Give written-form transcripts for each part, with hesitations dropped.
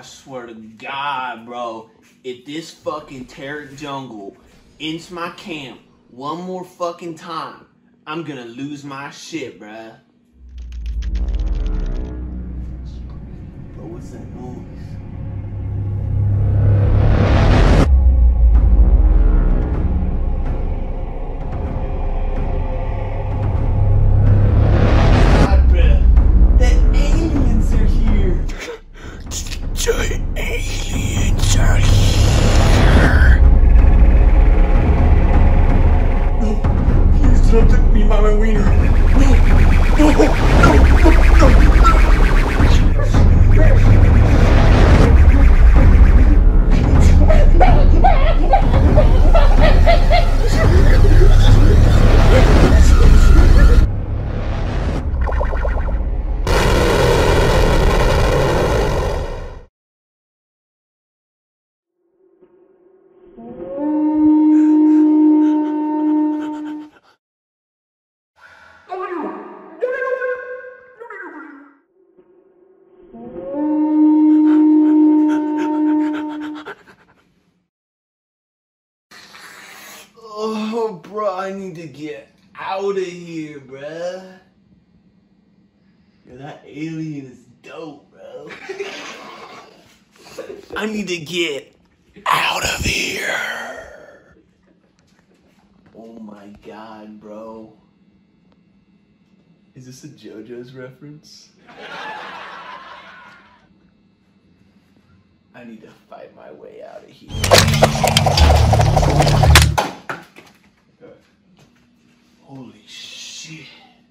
I swear to God, bro, if this fucking Tarek Jungle ends my camp one more fucking time, I'm gonna lose my shit, bruh. Bro, what's that noise? Giant aliens are here. No, please do not take me by my wiener. Oh, bro, I need to get out of here, bruh. Yo, that alien is dope, bro. I need to get out of here. Oh my God, bro. Is this a JoJo's reference? I need to fight my way out of here. Holy shit.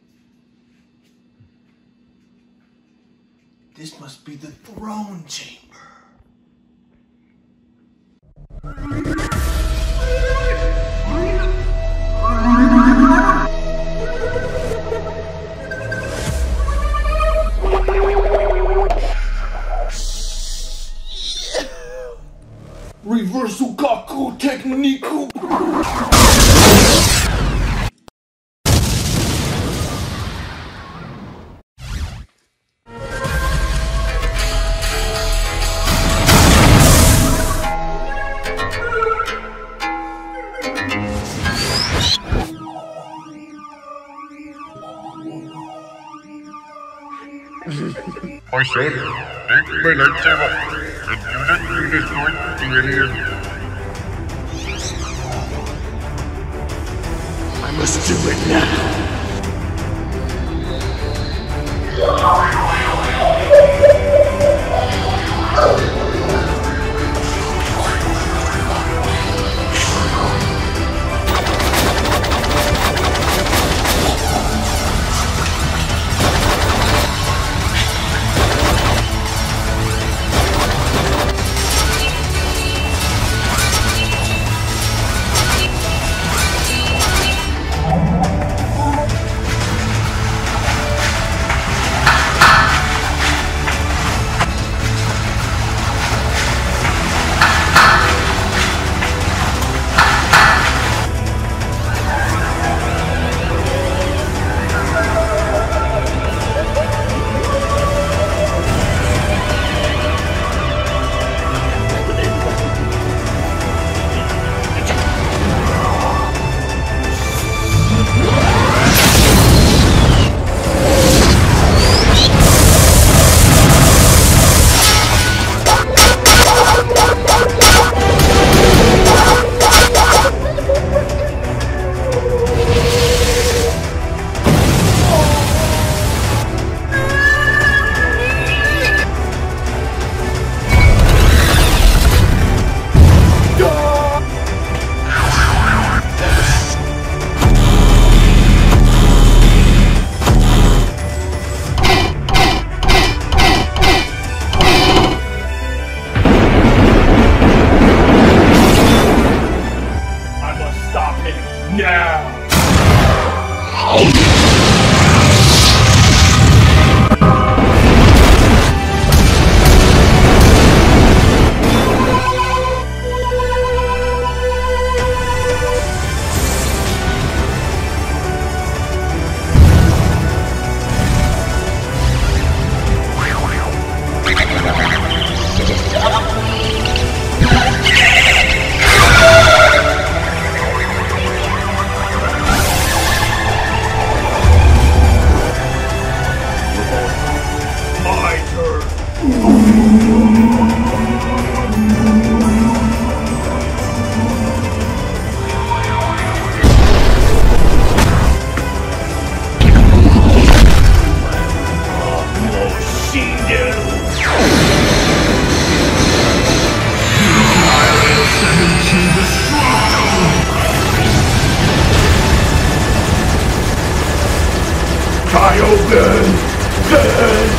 This must be the throne chamber. Reversal Gaku technique. I said, take my lightsaber and use it to destroy the alien. I must do it now.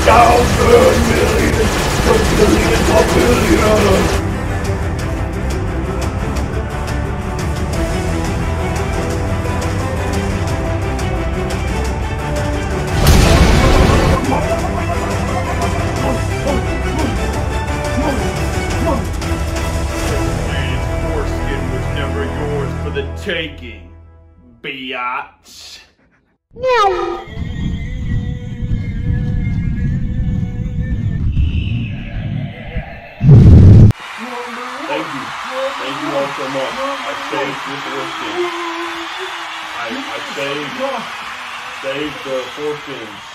1,000 million, $1 billion. The taking, biatch. Thank you all so much. I saved this foreskin. I saved the foreskins.